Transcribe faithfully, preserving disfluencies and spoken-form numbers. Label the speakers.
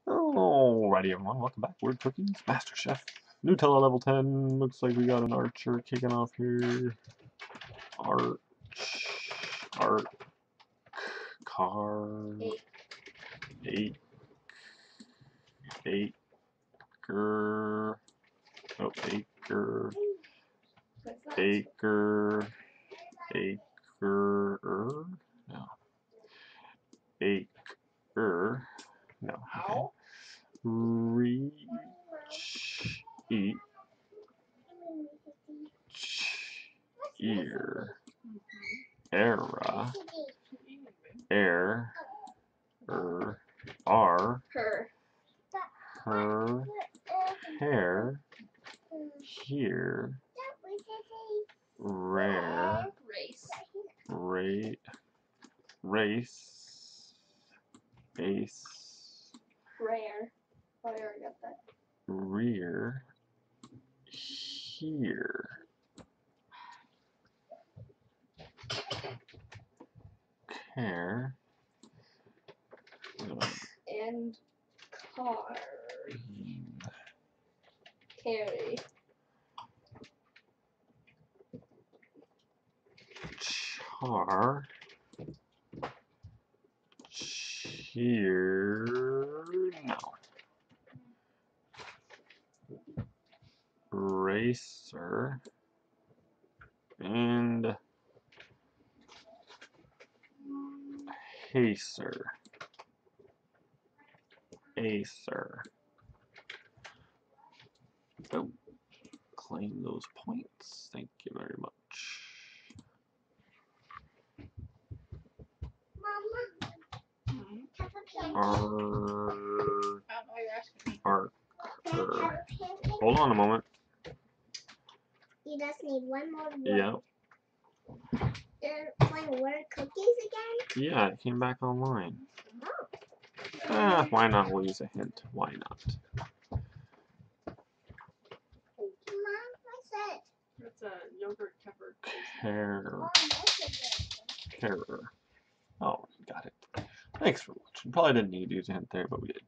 Speaker 1: Alrighty, everyone, welcome back. Word Cookies, Master Chef, Nutella level ten. Looks like we got an archer kicking off here. Arch, arc, car, eight, acre, oh, acre, acre, acre, no, acre, no, okay. Reach, eat, ear, era, air, er, r,
Speaker 2: Her.
Speaker 1: her, hair, here, rare,
Speaker 2: Race.
Speaker 1: rate, race, ace,
Speaker 2: Rare. Oh, I already got that.
Speaker 1: rear, here, care,
Speaker 2: And car. Carry.
Speaker 1: char, cheer, no, racer, and hacer, acer. Oh, claim those points. Thank you very much. Arc, arc, er. Hold on a moment.
Speaker 3: You just need one more word.
Speaker 1: Yeah.
Speaker 3: You're playing word cookies again?
Speaker 1: Yeah, it came back online.
Speaker 3: Oh.
Speaker 1: Ah, why not? We'll use a hint. Why not?
Speaker 3: Mom, what's that?
Speaker 2: That's a yogurt covered.
Speaker 1: Care,
Speaker 3: Mom, what's it?
Speaker 1: carer. Oh, got it. Thanks for watching. Probably didn't need to use a hint there, but we did.